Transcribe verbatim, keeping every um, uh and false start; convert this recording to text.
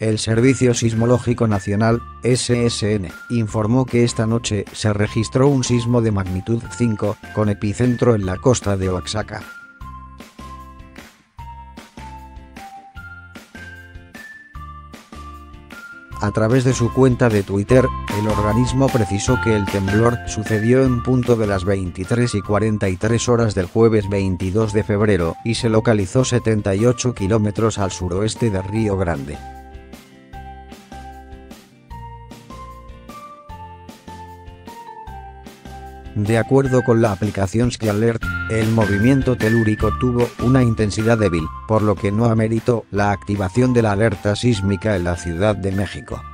El Servicio Sismológico Nacional, S S N, informó que esta noche se registró un sismo de magnitud cinco, con epicentro en la costa de Oaxaca. A través de su cuenta de Twitter, el organismo precisó que el temblor sucedió en punto de las veintitrés y cuarenta y tres horas del jueves veintidós de febrero y se localizó setenta y ocho kilómetros al suroeste de Río Grande. De acuerdo con la aplicación Ski Alert, el movimiento telúrico tuvo una intensidad débil, por lo que no ameritó la activación de la alerta sísmica en la Ciudad de México.